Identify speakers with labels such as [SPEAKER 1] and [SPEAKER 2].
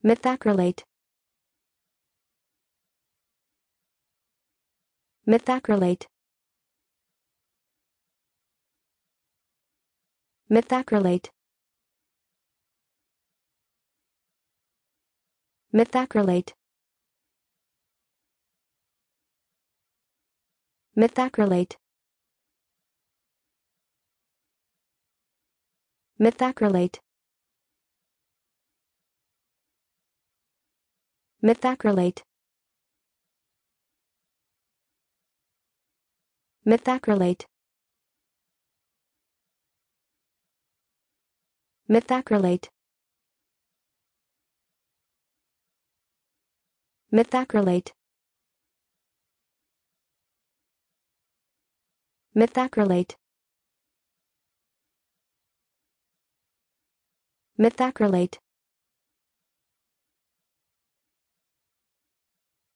[SPEAKER 1] Methacrylate. Methacrylate. Methacrylate. Methacrylate. Methacrylate. Methacrylate. Methacrylate. Methacrylate. Methacrylate. Methacrylate. Methacrylate. Methacrylate.